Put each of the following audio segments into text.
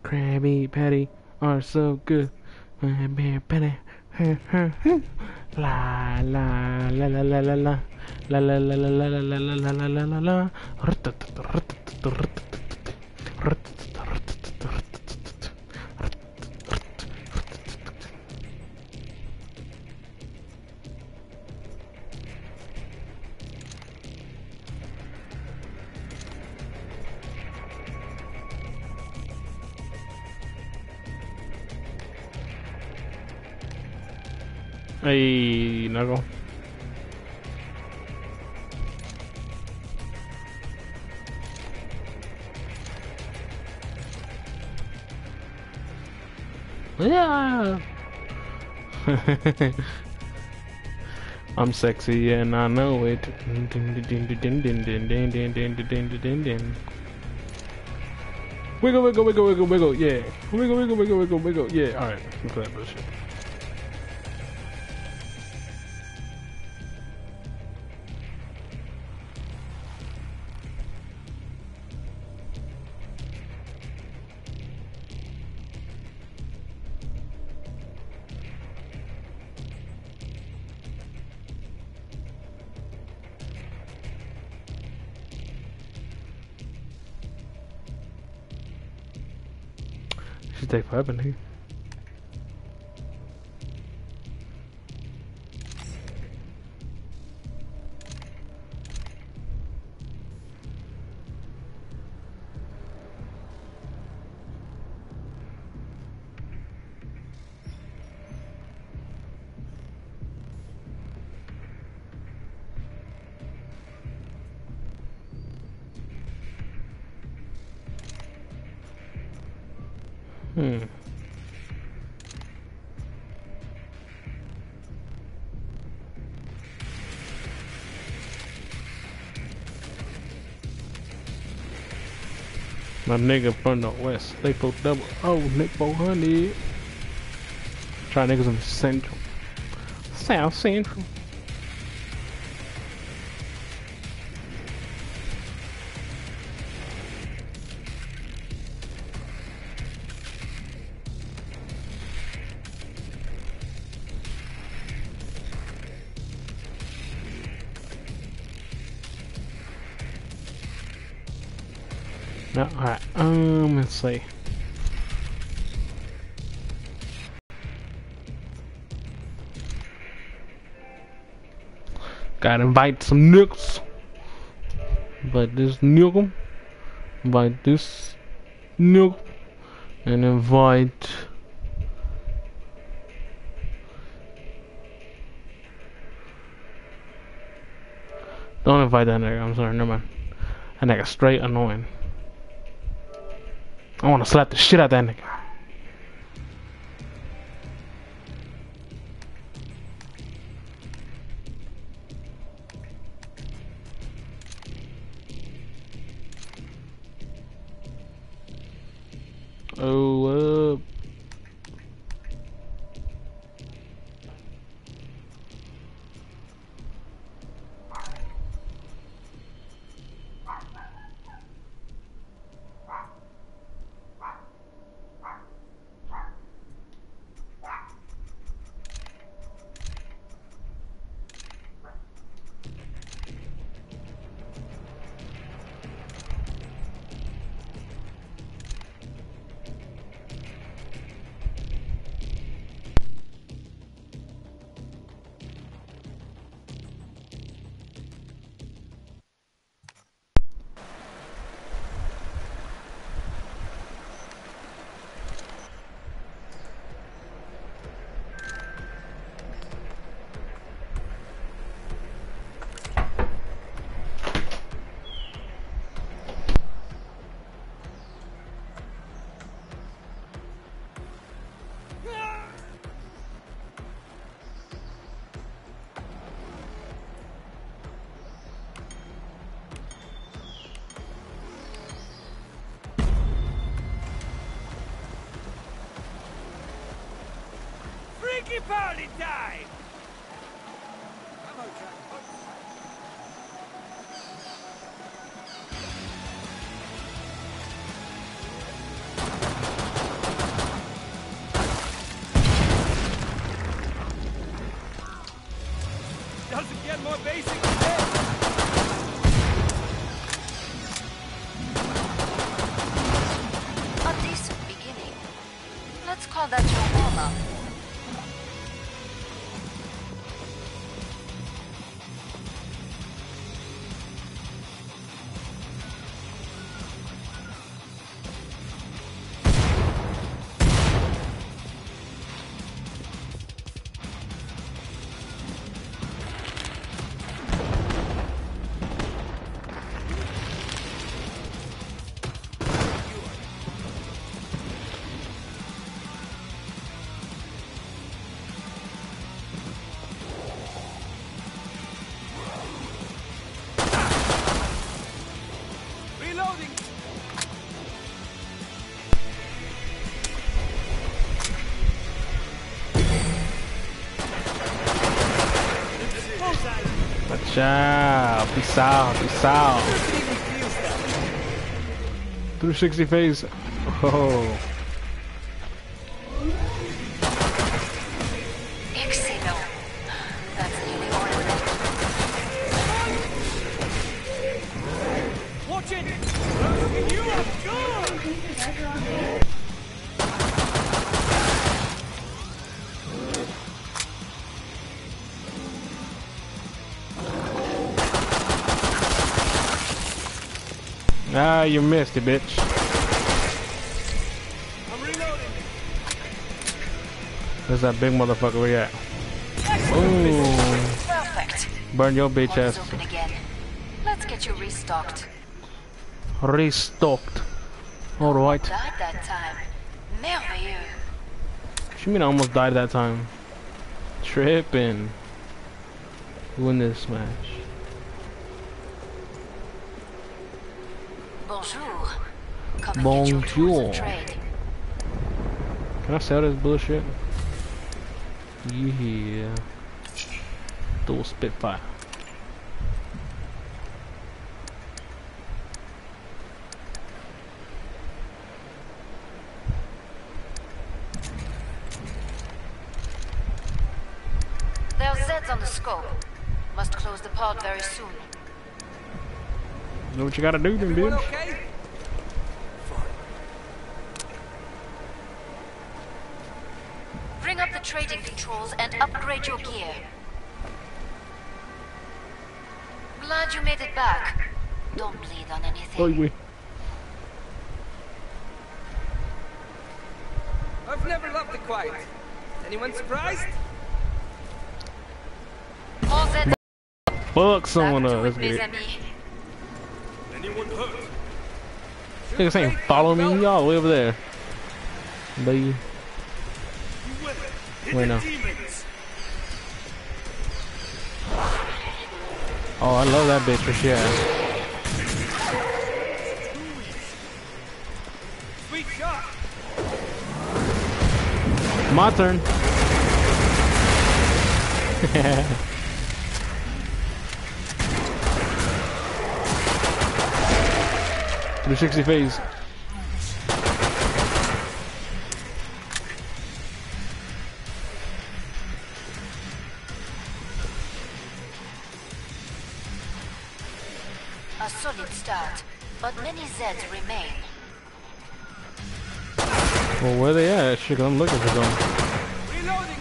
Krabby Patty are so good. Krabby Patty. La la la la la la la la la la la la la la la la la la la. Hey, Knuckle. Yeah. I'm sexy and I know it. Wiggle, wiggle, wiggle, wiggle, wiggle, yeah. Wiggle, wiggle, wiggle, wiggle, wiggle, yeah. Alright, look at that bullshit. Should take 5 in here. My nigga from the west, they for double. Oh, Nick 400. Try niggas in the central, South Central. No, alright, let's see. Gotta invite some niggas. Invite this nigga. Invite this nigga. And invite... Don't invite that nigga, I'm sorry, never mind. That nigga straight annoying. I wanna slap the shit out of that nigga. Oh, Freaky party time! I'm okay. Now that you're warm up, Reloading. Bullseye. Watch out. Peace out. Peace out. Even feels that. 360 phase. Oh. Excellent. That's nearly all of them. Watch it. You are good. Ah, you missed it, bitch. I'm reloading. There's that big motherfucker where you at? Ooh. Perfect. Burn your bitch Port is ass. open again. Let's get you restocked. Restocked. Alright. Died that time. Merveilleux. What you mean I almost died that time? Tripping. Win this match. Bonjour. Come and get your tools Bonjour. and trade. Can I sell this bullshit? Yeah. Dual Spitfire. There are Zeds on the scope. Must close the pod very soon. Know what you gotta do then, Everyone bitch? okay? Bring up the trading controls and upgrade your gear. Glad you made it back. Don't bleed on anything. Oh, we. I've never loved the quiet. Anyone surprised? All Zeds Fuck someone back to up. it, Let's mes get it. amis. Anyone hurt? Nigga saying follow me, y'all way over there. Bye. Wait, no. Oh, I love that bitch for sure. Sweet shot. My turn. 360 phase. A solid start, but many Zeds remain. Well, where they at? Shit, 'cause I'm looking for them. Reloading.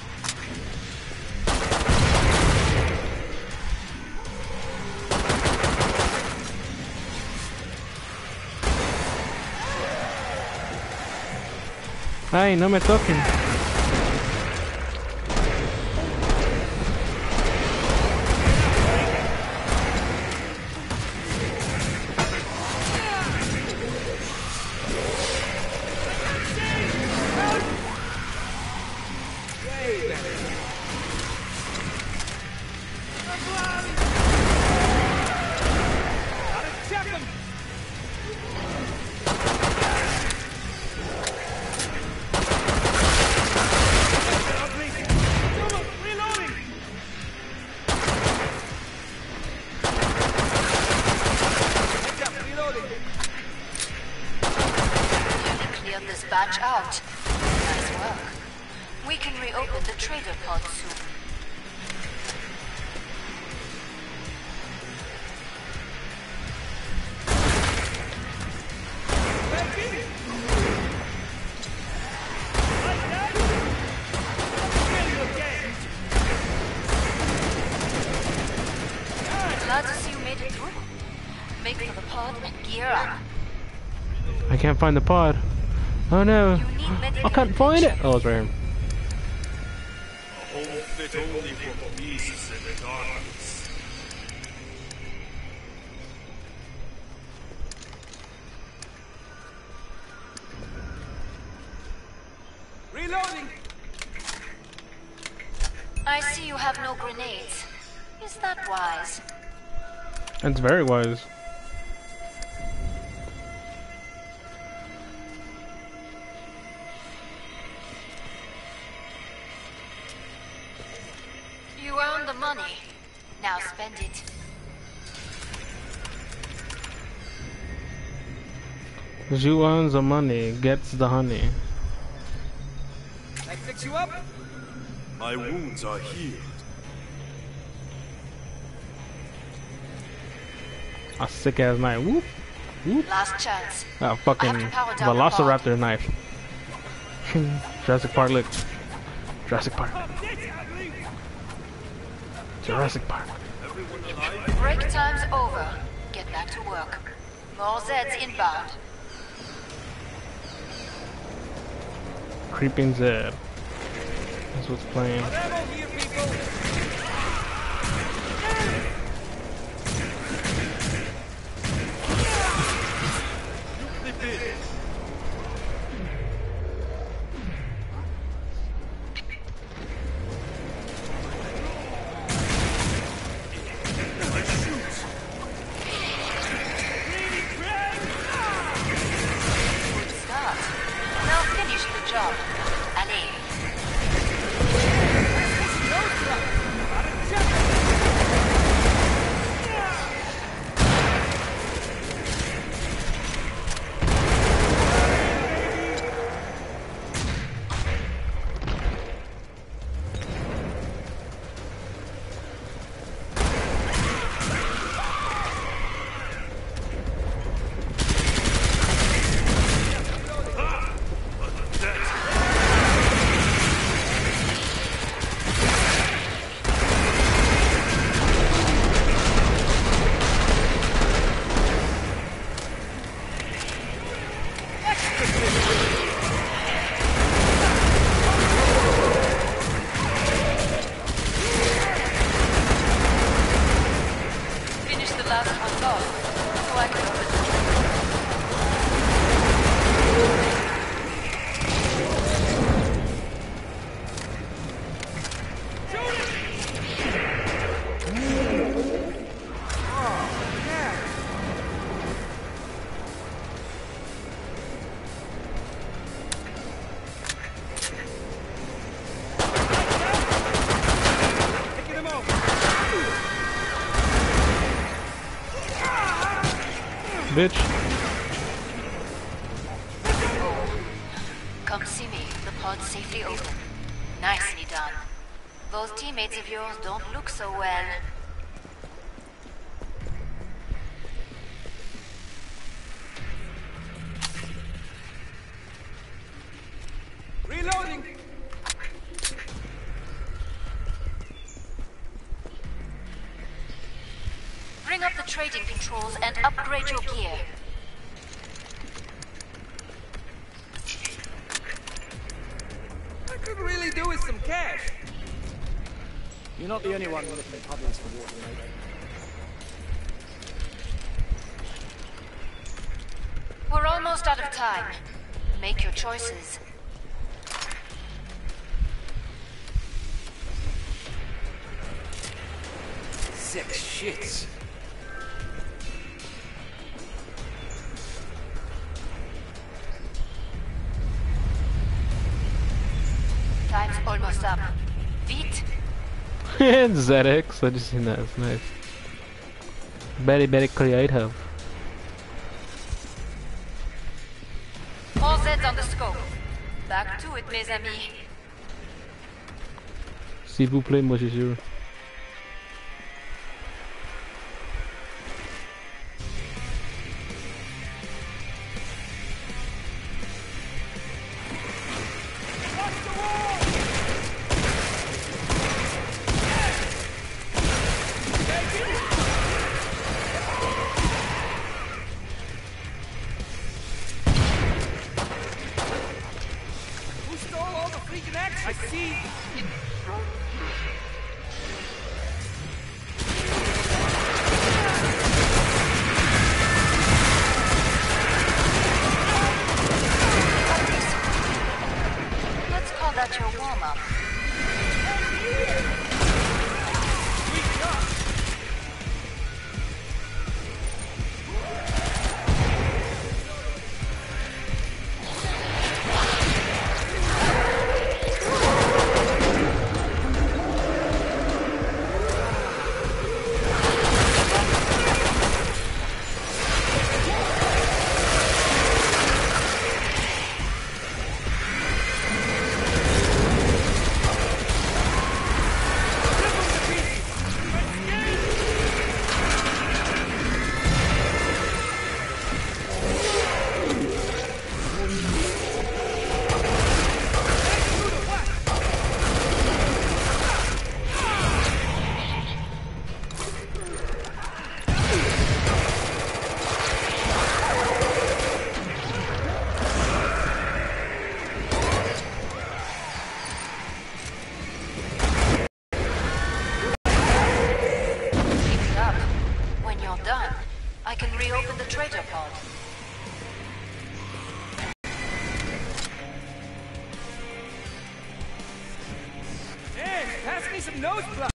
Ay, no me toquen. Check him. Reloading. Reloading. Nearly cleared this batch out. Nice work. We can reopen the trader pod soon. Gear up. I can't find the pod. Oh no. You need medical I can't find it. Oh, it's right here. A home fit only for beasts in the darkness. Reloading! I see you have no grenades. Is that wise? That's very wise. You earned the money. Now spend it. Who owns the money gets the honey. I fix you up? My wounds are healed. A sick ass knife. Whoop. Whoop. Last chance. A fucking I have to power down the velociraptor knife. Jurassic Park, look. Jurassic Park. Jurassic Park. Break time's over. Get back to work. More Zeds inbound. Creeping Zed. That's what's playing. Ammo here, people! Good start. Now finish the job. Allez. Finish the last one off, so I can open the door. Picking him out! Bitch. Come see me. The pod's safely open. Nicely done. Those teammates of yours don't look so well. Reloading! Bring up the trading controls and upgrade your gear. I could really do with some cash. You're not the only one looking at puddles for water, mate. We're almost out of time. Make your choices. Sick shits. Time's almost up. Vite. ZX. I just seen that. It's nice. Very, very creative. All Zeds on the scope. Back to it, mes amis. S'il vous plaît, moi j'ai sûr. in action. I see. Let's call that your warm-up. I can reopen the trader pod. Hey, pass me some nose blood.